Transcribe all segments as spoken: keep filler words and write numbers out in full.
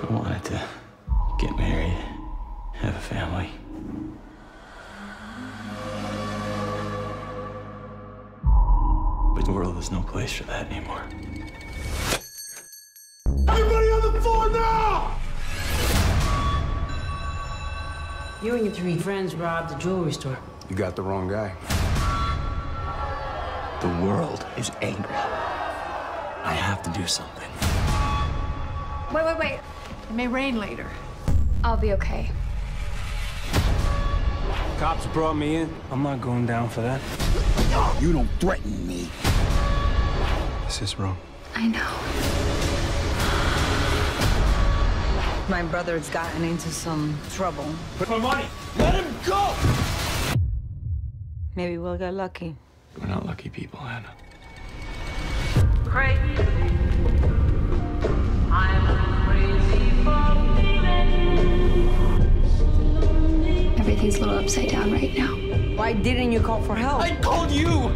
I wanted to get married, have a family. But the world is no place for that anymore. Everybody on the floor now! You and your three friends robbed the jewelry store. You got the wrong guy. The world is angry. I have to do something. Wait, wait, wait. It may rain later. I'll be okay. Cops brought me in. I'm not going down for that. You don't threaten me. This is wrong. I know. My brother's gotten into some trouble. Put my money. Let him go! Maybe we'll get lucky. We're not lucky people, Anna. Crazy. I'm crazy for feeling. Everything's a little upside down right now. Why didn't you call for help? I called you!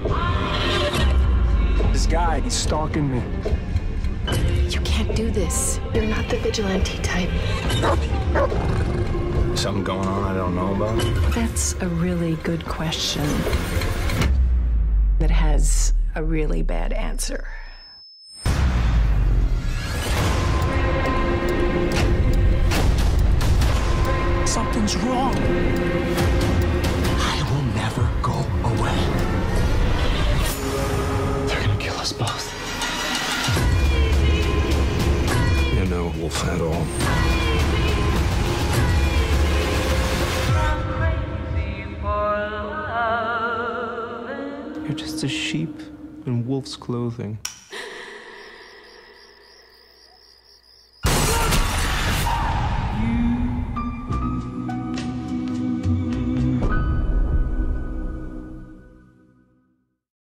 This guy, he's stalking me. You can't do this. You're not the vigilante type. Something going on I don't know about? That's a really good question that has a really bad answer. Something's wrong. I will never go away. They're gonna kill us both. You're no wolf at all. You're just a sheep in wolf's clothing.